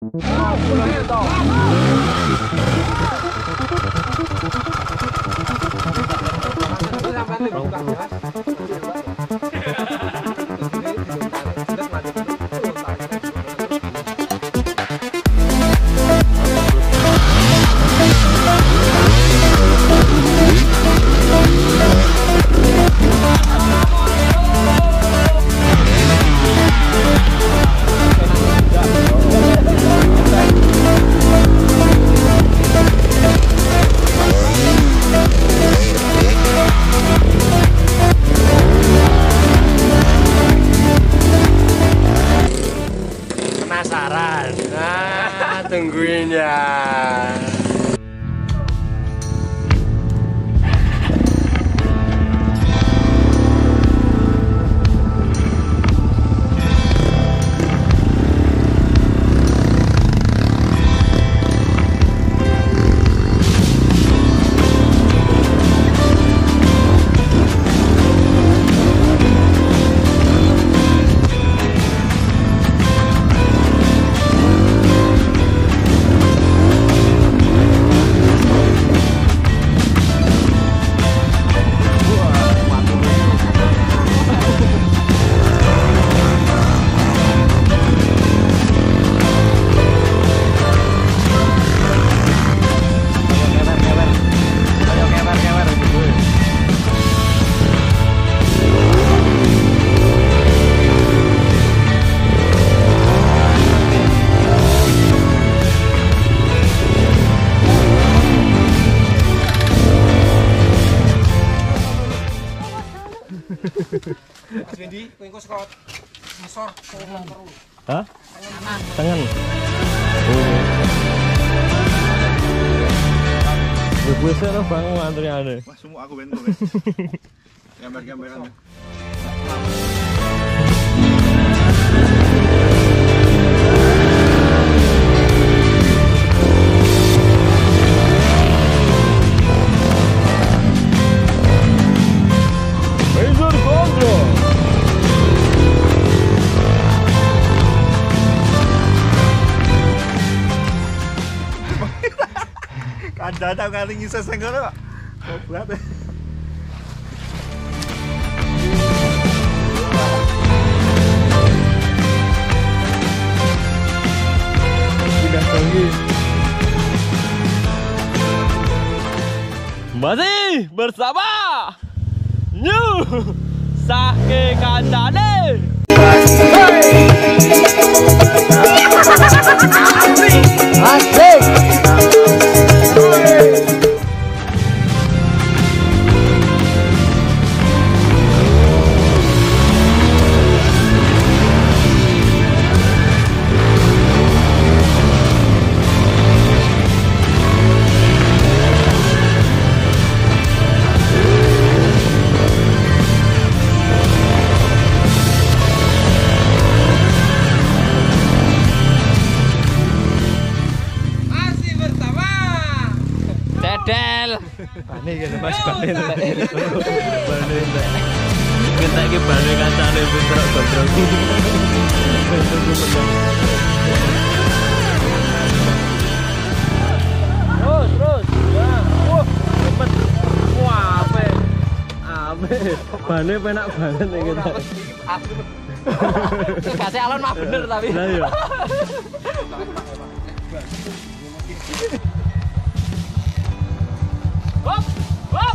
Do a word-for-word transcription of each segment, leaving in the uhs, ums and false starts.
Penasaran? Nah, tungguin ya. Mas Bendi, kowe engko saka ngisor tengen terus. Hah? Tengenan. Tengen. Oh. Gue sana bang antriane. Wah, semua aku bentuk. Gambar-gambaran. Ada tak kali ngisah senggol Pak. Oh, berat. Sudah tinggi. Masih bersama New Sake Kancane. Asik. Bane kan Mas bane entek. Bane entek. Kita iki bane kancane pinter gondrong. Terus terus. Ya. Wah, cepet. Wah, ape. Ape. Bane penak banget nek kita. Kasih alon mah bener tapi. Lah iya. Hop, hop.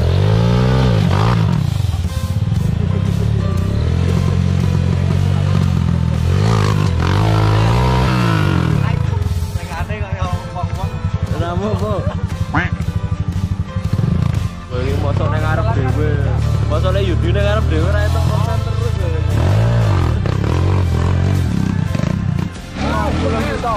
Ramu kok. Bagi motor ning arep dhewe. Mosone Yudi ning arep dhewe ra entuk konten terus lho. Ah, pulang itu.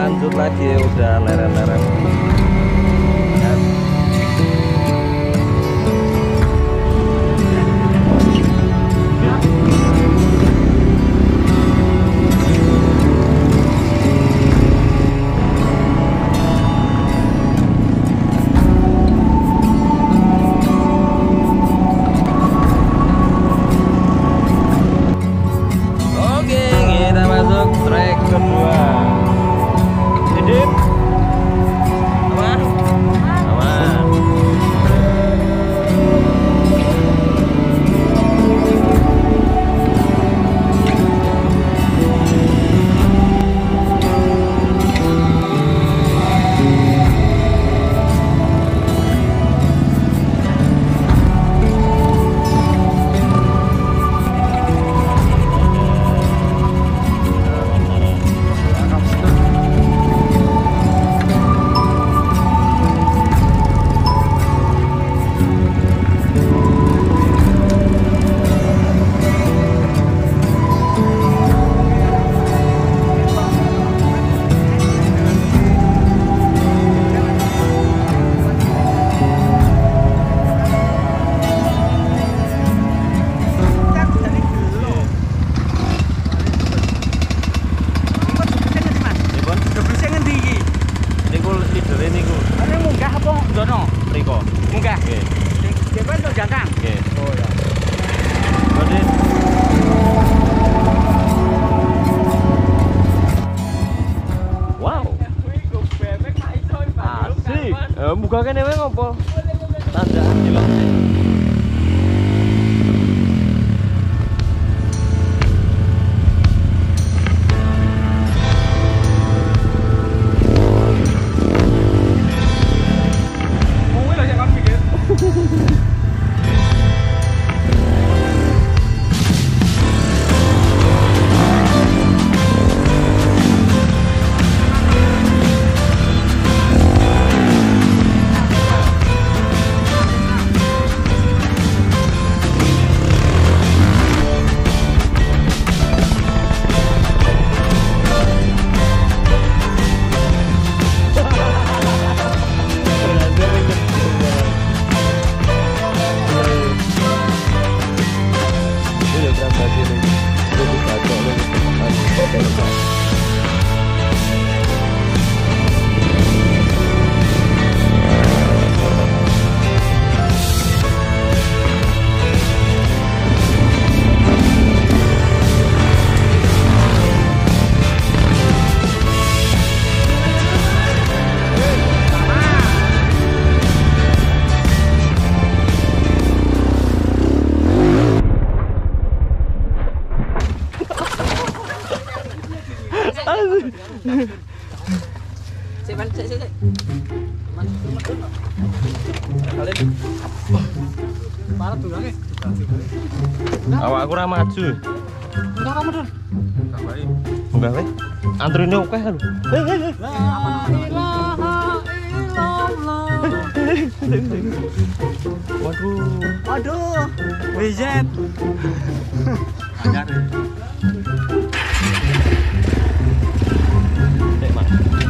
lanjut lagi, udah lereng-lereng. Buka kene wae ngopo? Tandaan di lantai. Mau lah jangan pikir. Sik, sik, sik. Parah durangnya. Awak aku ora maju. Enggak kamu, Don. Enggak baik. Enggak weh. Antrine oke lho. La ilaha illallah. Waduh. Aduh. Wijet. Ajar. Dek, Mas.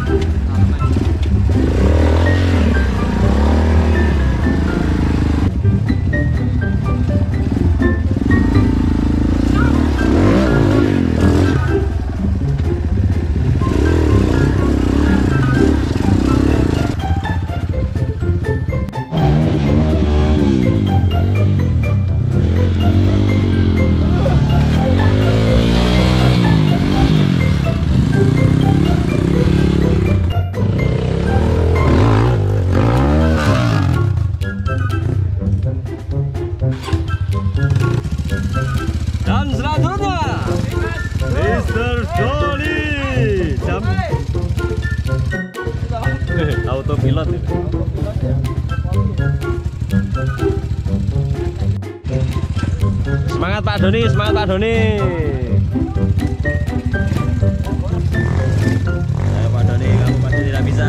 Dan selanjutnya Mister Jolly jam eh, autopilot ini. Semangat Pak Doni, semangat Pak Doni. Ayo Pak Doni, kamu pasti tidak bisa.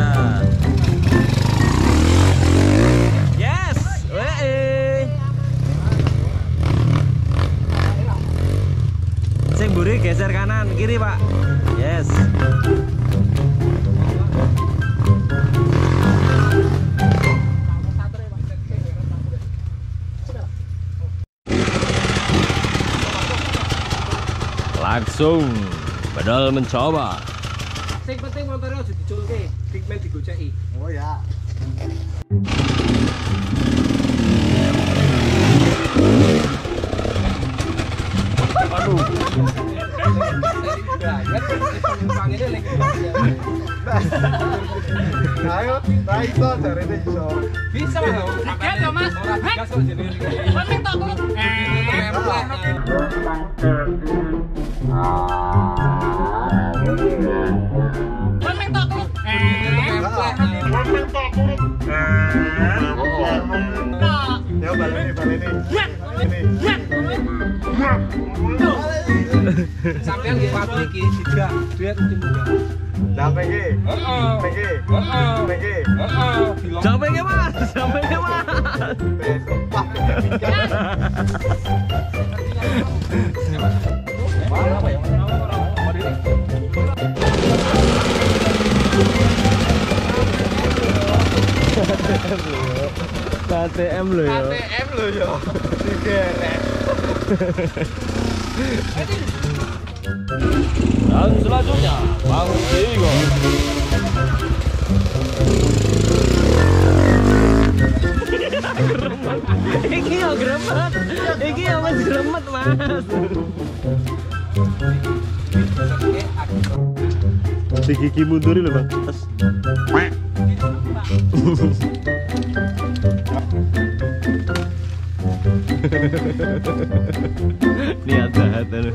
Yes, weh. Sing mburi geser kanan kiri Pak. Yes. langsung padahal mencoba. Sing penting motornya aja diculke, pigmen digoceki. Oh ya. Aduh. Ayo, nah iso jarene iso. Bisa Mas. Tiket ya Mas. Ora gas kok jenenge. Penting tok turun. Penting tok turun. Penting tok turun. Ya baleni baleni. Sampeyan nggih waktu iki tiga duit cembuga. Sampai ki. Heeh. Sampai ki. Heeh. Sampai ki. Heeh. Sampai ke Mas, sampai ke Mas. Wes sumpah pikir. Apa ya? K T M lo ya. K T M lo yo. Digeret. Dan selanjutnya Bang Diego. Iki yang gremet, iki yang mas gremet Mas. Si gigi munduri loh Bang. Terus. Niat jahat lu.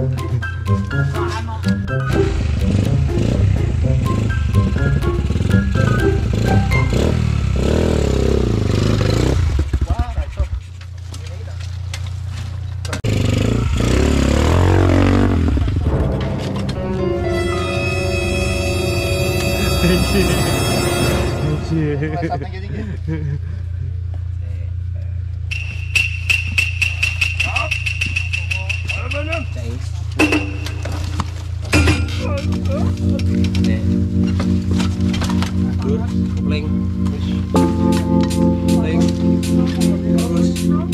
Kopling. Kopling. Terus.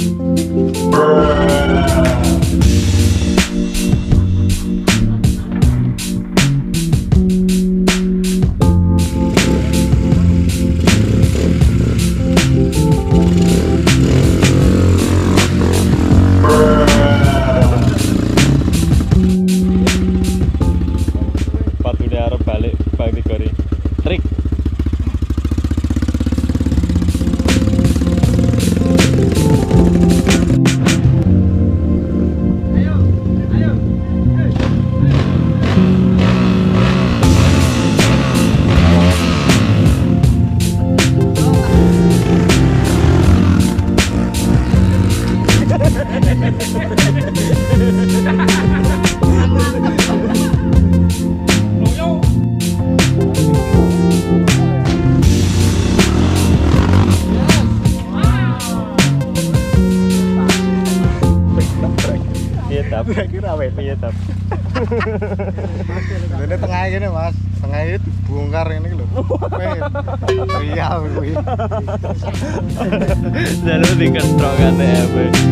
Patune arep balik Bang Tigori. Trik. Tap, kira apa ya tap? Ini tengah gini Mas, tengah itu bongkar ini lho. Riau kuwi. Lalu diketrok K T M.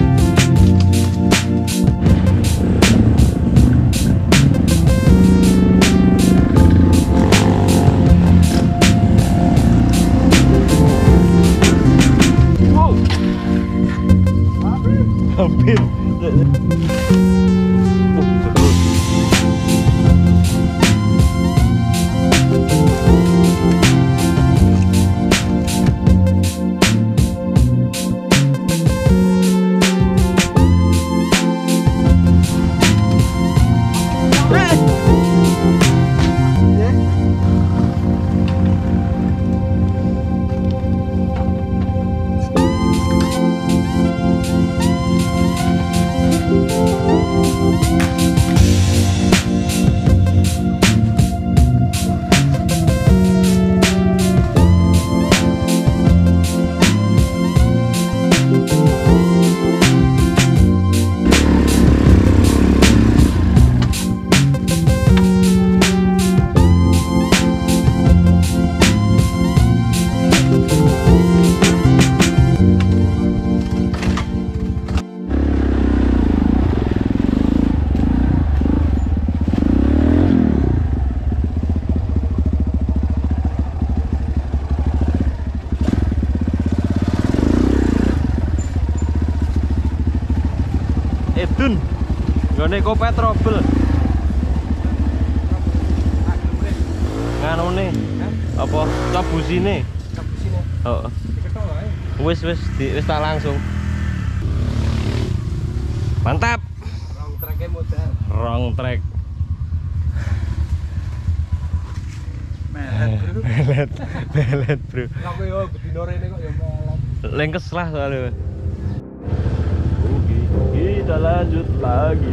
Hampir. Dun. Gone kopet trouble. Nganone. Apa? Cabusine. Cabusine. Heeh. Diketok wae. Wis wis di wis tak langsung. Mantap. Rong treke modal. Wrong track. Melet, bro. Melet, melet, Bro. Kamu yo bedino rene kok yo melet. Lengkes lah soalnya. Oke, kita lanjut lagi.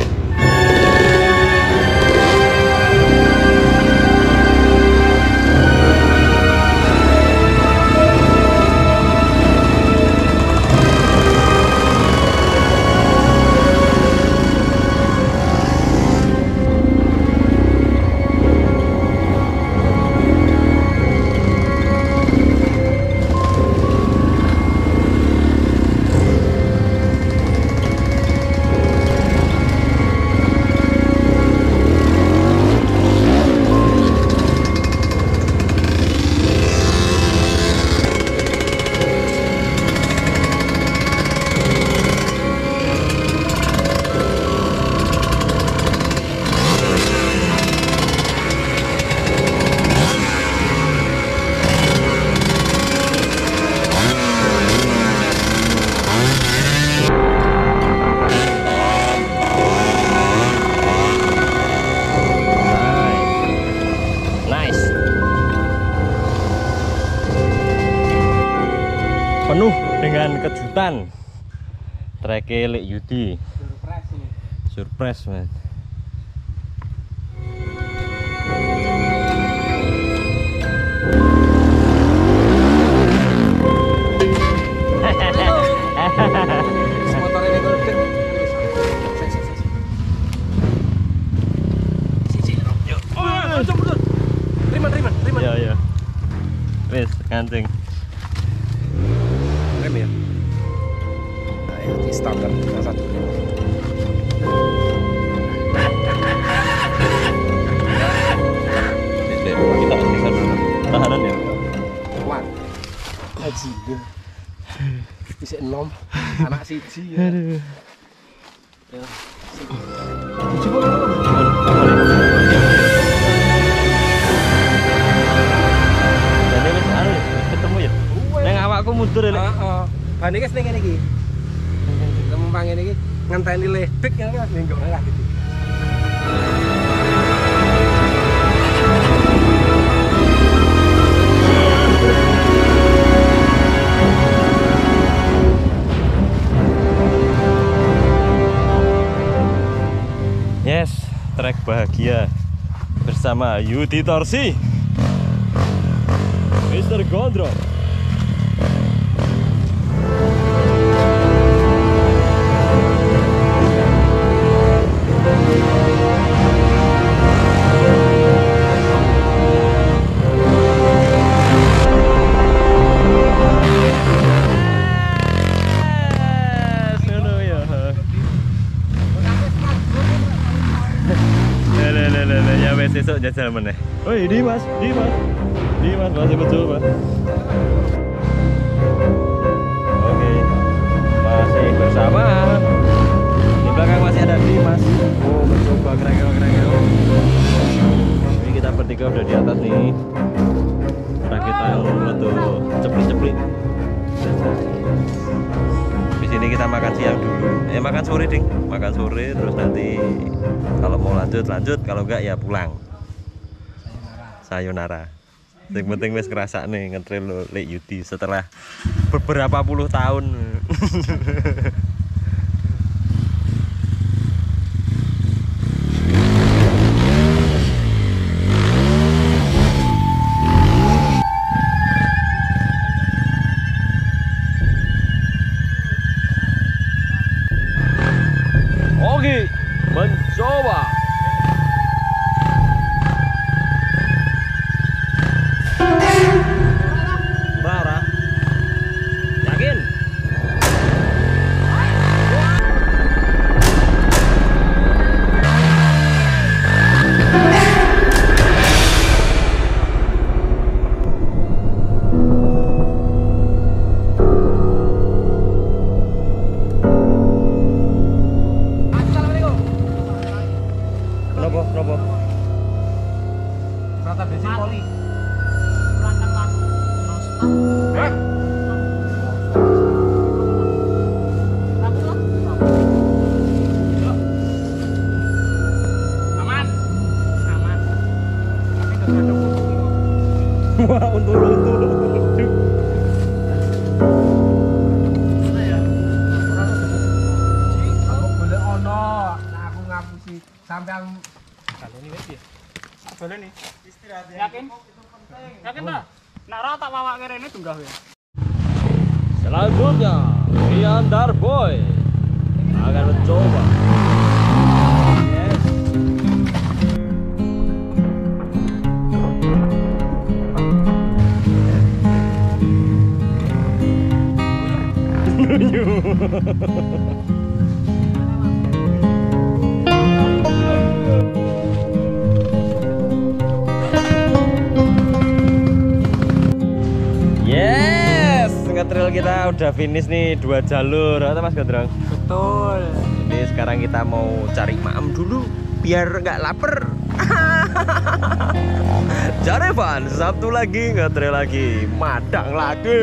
Penuh dengan kejutan. Trek Lek Yudi. Surprise ini. Surprise, man. Motor ini kalau dek. Oh, betul. Terima, terima, terima. Iya, iya. Wes, kancing. Rem ya. Nah, ya, di standar yang satu. Dek, kita bisa dulu. Tahanan ya. Kuat. Haji. Bisa enom. Anak siji ya. Aduh. Ya. Jadi wis anu ketemu ya. Neng awakku mundur ya. Lek. Heeh. Ban iki sing ngene iki. Kemempang ngene iki ngenteni ledek ya Mas, nggak lah gitu. Yes, trek bahagia bersama Yudi Torsi, Mister Gondrong. Besok jajal meneh. Woi, Dimas, Dimas. Dimas masih betul, Pak. Oke. Masih bersama. Di belakang masih ada Dimas. Oh, mencoba kerengel-kerengel. Ini kita bertiga udah di atas nih. Nah, kita untuk ceplik-ceplik. Di sini kita makan siang dulu. Eh, makan sore, Ding. Makan sore terus nanti kalau mau lanjut lanjut, kalau enggak ya pulang. Sayonara. Yang penting wis ngrasakne ngetrail Lek Yudi setelah beberapa puluh tahun. Oke, mencoba. Rara, yakin? Aman. Aman. Tapi enggak ada untung. Wah, untung-untung. Aku boleh ono, nah aku ngapusi sampean Baleni wis ya. Baleni. Istirahat. Yakin? Yakin ta? Nek ora tak wawake rene tunggah ya. Selanjutnya, Rian Darboy akan mencoba. Yes. Yes, ngetrail kita udah finish nih dua jalur, atau Mas Gondrong? Betul. Ini sekarang kita mau cari maem dulu biar nggak lapar. Jarevan, satu lagi ngetrail lagi, madang lagi.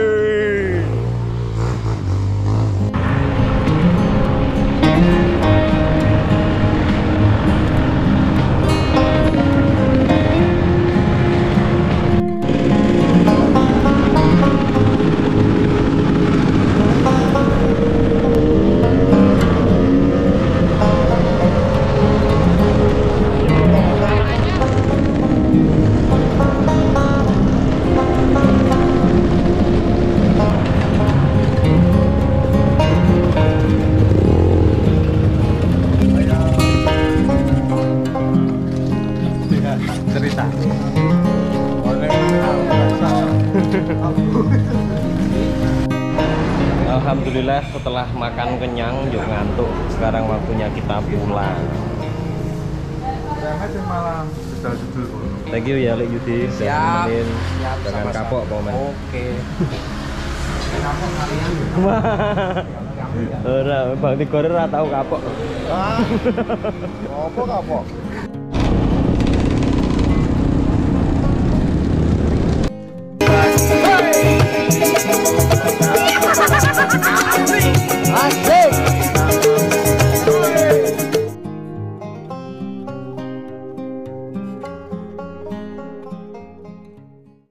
Cerita. Alhamdulillah setelah makan kenyang yuk ngantuk. Sekarang waktunya kita pulang. malam sudah judul. Thank you ya Lek Yudi sudah Siap. nemenin Siap, dengan sama-sama. kapok Pak Men. Oke. Kapok kalian. Ora, Bang Tigor ora tau kapok. Ah. Apa kapok?